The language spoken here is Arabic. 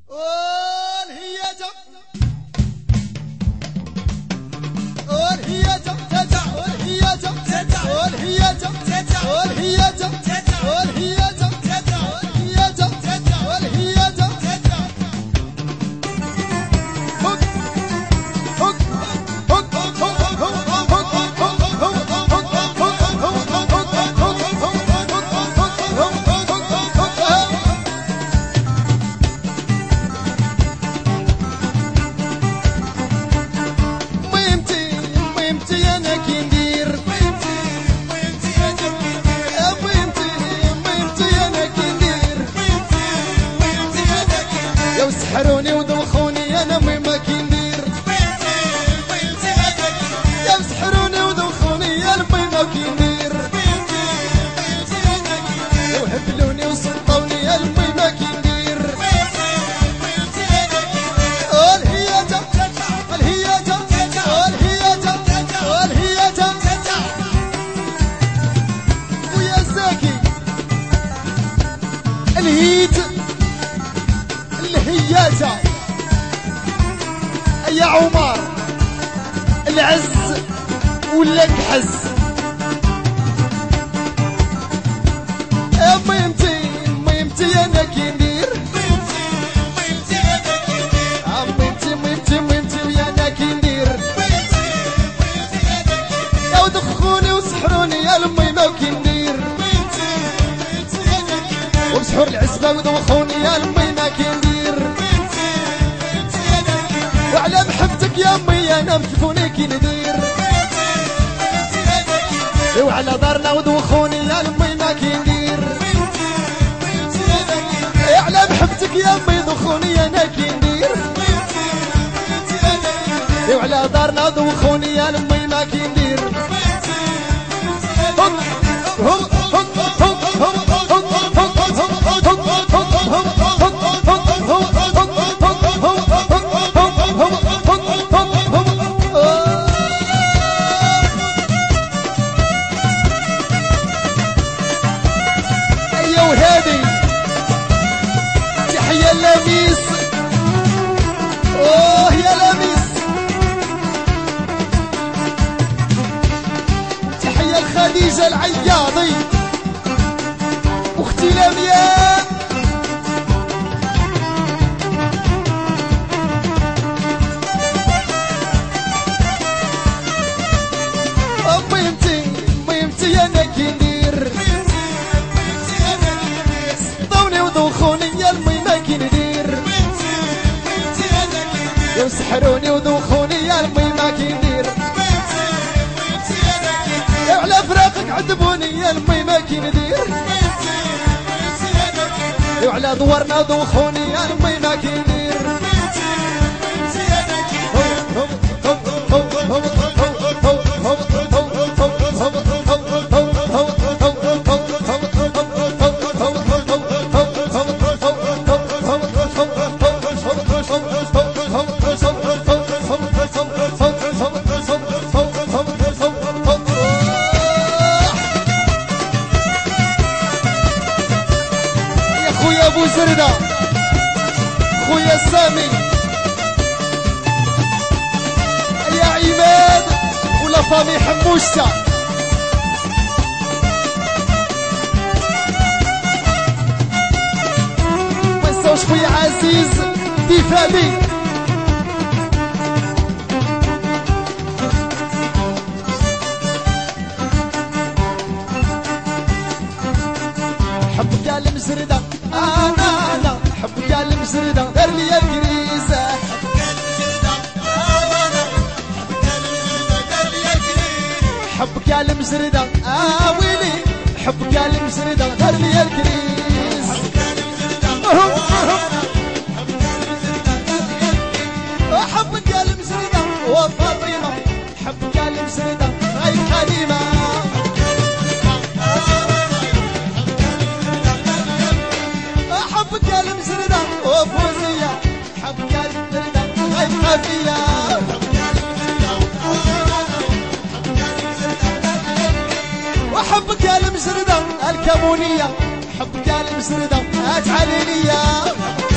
سحروني ودوخوني انا ما كندير يا سحروني ودوخوني انا ما كندير وهبلوني وسلطوني انا ما كندير الهيجة الهيجة الهيجة الهيجة ويا زاكي الهيج الهياجة يا عمر العز ولا الحز يا ميمتي انا كندير ميمتي ويا انا كندير يا ودخوني وسحروني يا لمي ما كندير وبسحور العزبة ودوخوني يا لمي ما كندير وعلى محبتك يا امي انا مكفوني كي ندير وعلى دارنا ودوخوني يا امي ما كي ندير على محبتك يا امي دوخوني انا كي ندير وعلى دارنا ودوخوني يا امي ما كي ندير تحية لميس اوه يا لميس تحية لخديجة العياضي اختي لمياء ميمتي انا كي ندير صدوني ودوخوني يا المي ما كي ندير يسحروني ودوخوني يا المي ما كي ندير على فراقك عذبوني يا المي ما كي ندير وعلى دورنا دوخوني يا المي ما كي ندير ابو زردة خويا سامي يا عماد ولا فامي حموشة ما نساوش خويا عزيز ديفابي حبك يا المزردة انا حبك يا المزردة دار لي الكريزة حبك يا المزردة ويلي حبك يا المزردة دار لي الكريز حبك يا المزردة وفاطمة حبك يا المزردة غير حليمة حبك يا المزردة وفوزية حبك يا المزردة غير خفية وحبك يا المزردة الكمونية حبك يا المزردة اتعليلية